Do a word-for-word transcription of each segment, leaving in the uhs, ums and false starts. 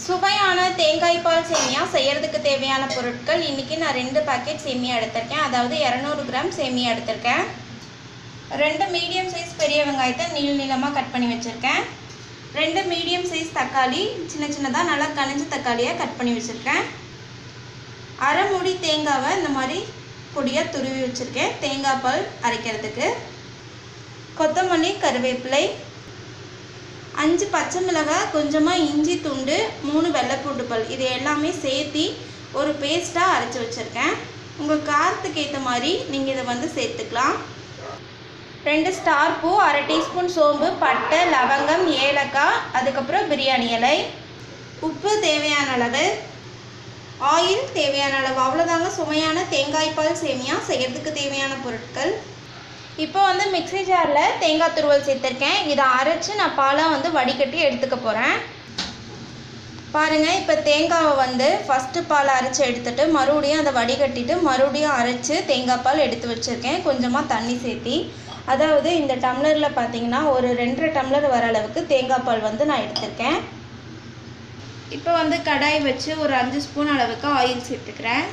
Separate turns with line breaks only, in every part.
சுவையான தேங்காய் பால் சேமியா செய்யறதுக்கு தேவையான பொருட்கள் இன்னைக்கு நான் ரெண்டு பாக்கெட் சேமியா எடுத்திருக்கேன். அதாவது இருநூறு கிராம் சேமியா எடுத்திருக்கேன். ரெண்டு மீடியம் சைஸ் பெரிய வெங்காயத்தை நீள நீளமாக கட் பண்ணி வச்சுருக்கேன். ரெண்டு மீடியம் சைஸ் தக்காளி சின்ன சின்னதாக நல்லா கனிஞ்ச தக்காளியாக கட் பண்ணி வச்சுருக்கேன். அரை மூடி தேங்காவை இந்த மாதிரி பொடியாக துருவி வச்சுருக்கேன் தேங்காய் பால் அரைக்கிறதுக்கு. கொத்தமல்லி, கருவேப்பிலை, அஞ்சு பச்சை மிளகாய், கொஞ்சமாக இஞ்சி துண்டு, மூணு வெள்ளைப்பூண்டு பல், இது எல்லாமே சேர்த்து ஒரு பேஸ்ட்டாக அரைச்சி வச்சுருக்கேன். உங்கள் காரத்துக்கு ஏற்ற மாதிரி நீங்கள் இதை வந்து சேர்த்துக்கலாம். ரெண்டு ஸ்டார் பூ, அரை டீஸ்பூன் சோம்பு, பட்டை, லவங்கம், ஏலக்காய், அதுக்கப்புறம் பிரியாணி இலை, உப்பு தேவையான அளவு, ஆயில் தேவையான அளவு. அவ்வளோதாங்க சுவையான தேங்காய் பால் சேமியா செய்கிறதுக்கு தேவையான பொருட்கள். இப்போ வந்து மிக்ஸி ஜாரில் தேங்காய் துருவல் சேர்த்துருக்கேன். இதை அரைச்சி நான் பாலாக வந்து வடிகட்டி எடுத்துக்க போகிறேன். பாருங்கள், இப்போ தேங்காவை வந்து ஃபஸ்ட்டு பால் அரைச்சி எடுத்துகிட்டு மறுபடியும் அதை வடிகட்டிட்டு மறுபடியும் அரைச்சி தேங்காய் பால் எடுத்து வச்சுருக்கேன் கொஞ்சமாக தண்ணி சேர்த்தி. அதாவது இந்த டம்ளரில் பார்த்தீங்கன்னா ஒரு ரெண்டரை டம்ளர் வர அளவுக்கு தேங்காய் பால் வந்து நான் எடுத்திருக்கேன். இப்போ வந்து கடாய் வச்சு ஒரு அஞ்சு ஸ்பூன் அளவுக்கு ஆயில் சேர்த்துக்கிறேன்.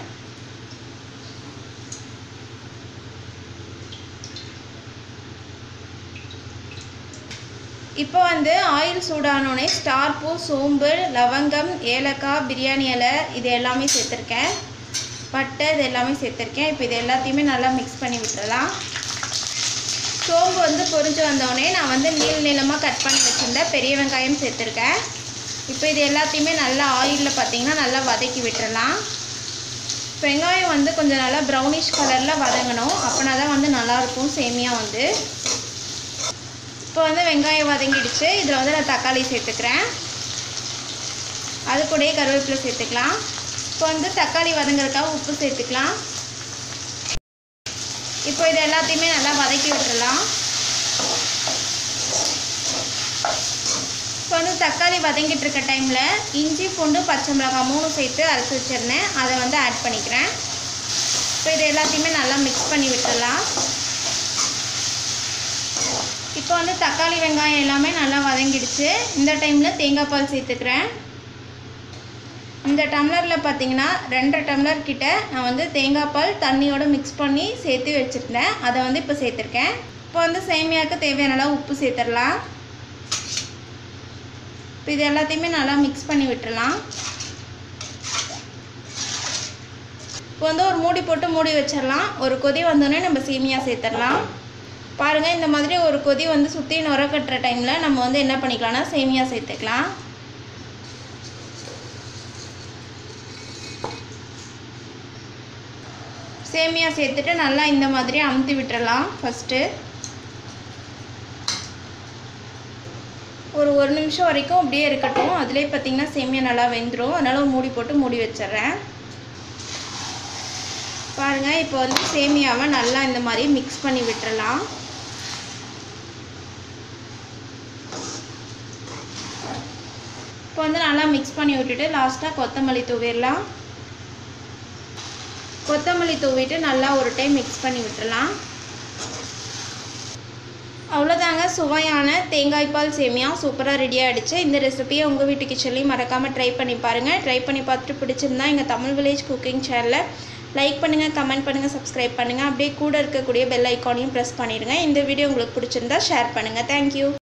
இப்போ வந்து ஆயில் சூடானோடனே ஸ்டார் பூ, சோம்பு, லவங்கம், ஏலக்காய், பிரியாணி இலை இது எல்லாமே சேர்த்துருக்கேன். பட்டை இது எல்லாமே சேர்த்துருக்கேன். இப்போ இது எல்லாத்தையுமே நல்லா மிக்ஸ் பண்ணி விட்டுறலாம். சோம்பு வந்து பொரிஞ்சு வந்தோடனே நான் வந்து நீள நீளமாக கட் பண்ணி வச்சுருந்தேன் பெரிய வெங்காயம் சேர்த்துருக்கேன். இப்போ இது எல்லாத்தையுமே நல்லா ஆயிலில் பார்த்திங்கன்னா நல்லா வதக்கி விட்டுறலாம். வெங்காயம் வந்து கொஞ்சம் நல்லா ப்ரௌனிஷ் கலரில் வதங்கணும், அப்படின்னா தான் வந்து நல்லாயிருக்கும் சேமியா வந்து. இப்போ வந்து வெங்காயம் வதங்கிடுச்சு. இதில் வந்து நான் தக்காளி சேர்த்துக்கிறேன். அது கூடயே கருவேப்பிலை சேர்த்துக்கலாம். இப்போ வந்து தக்காளி வதங்குறதுக்காக உப்பு சேர்த்துக்கலாம். இப்போ இது எல்லாத்தையுமே நல்லா வதக்கி விட்டுடலாம். இப்போ வந்து தக்காளி வதங்கிட்டு இருக்க டைமில் இஞ்சி, பூண்டு, பச்சை மிளகாய் மூணு சேர்த்து அரைச்சி வச்சிருந்தேன், அதை வந்து ஆட் பண்ணிக்கிறேன். இப்போ இது எல்லாத்தையுமே நல்லா மிக்ஸ் பண்ணி விட்டுடலாம். இப்போ வந்து தக்காளி வெங்காயம் எல்லாமே நல்லா வதங்கிடுச்சு. இந்த டைமில் தேங்காய் பால் சேர்த்துக்கிறேன். இந்த டம்ளரில் பார்த்தீங்கன்னா ரெண்டரை டம்ளர் கிட்ட நான் வந்து தேங்காய் பால் தண்ணியோடு மிக்ஸ் பண்ணி சேர்த்து வச்சுருந்தேன், அதை வந்து இப்போ சேர்த்துருக்கேன். இப்போ வந்து சேமியாவுக்கு தேவையான அளவு உப்பு சேர்த்துடலாம். இப்போ இது எல்லாத்தையுமே நல்லா மிக்ஸ் பண்ணி விட்டுடலாம். இப்போ வந்து ஒரு மூடி போட்டு மூடி வச்சிடலாம். ஒரு கொதி வந்தோடனே நம்ம சேமியா சேர்த்துடலாம். பாருங்கள், இந்த மாதிரி ஒரு கொதி வந்து சுற்றி நுர கட்டுற டைமில் நம்ம வந்து என்ன பண்ணிக்கலாம்னா சேமியா சேர்த்துக்கலாம். சேமியா சேர்த்துட்டு நல்லா இந்த மாதிரி அமுத்தி விட்டுறலாம். ஃபஸ்ட்டு ஒரு ஒரு நிமிஷம் வரைக்கும் அப்படியே இருக்கட்டும். அதிலே பார்த்திங்கன்னா சேமியா நல்லா வெந்துடும். அதனால் மூடி போட்டு மூடி வச்சிட்றேன். பாருங்கள், இப்போ வந்து சேமியாவை நல்லா இந்த மாதிரி மிக்ஸ் பண்ணி விட்டுறலாம். இப்போ வந்து நல்லா மிக்ஸ் பண்ணி விட்டுட்டு லாஸ்ட்டாக கொத்தமல்லி தூவிடலாம். கொத்தமல்லி தூவிட்டு நல்லா ஒரு டைம் மிக்ஸ் பண்ணி விட்டுடலாம். அவ்வளோதாங்க, சுவையான தேங்காய் பால் சேமியா சூப்பராக ரெடி ஆகிடுச்சு. இந்த ரெசிபியை உங்கள் வீட்டு கிச்சன்லேயும் மறக்காமல் ட்ரை பண்ணி பாருங்கள். ட்ரை பண்ணி பார்த்துட்டு பிடிச்சிருந்தா எங்கள் தமிழ் வில்லேஜ் குக்கிங் சேனலை லைக் பண்ணுங்கள், கமெண்ட் பண்ணுங்கள், சப்ஸ்கிரைப் பண்ணுங்கள். அப்படியே கூட இருக்கக்கூடிய பெல் ஐக்கானையும் ப்ரெஸ் பண்ணிடுங்க. இந்த வீடியோ உங்களுக்கு பிடிச்சிருந்தா ஷேர் பண்ணுங்கள். தேங்க்யூ.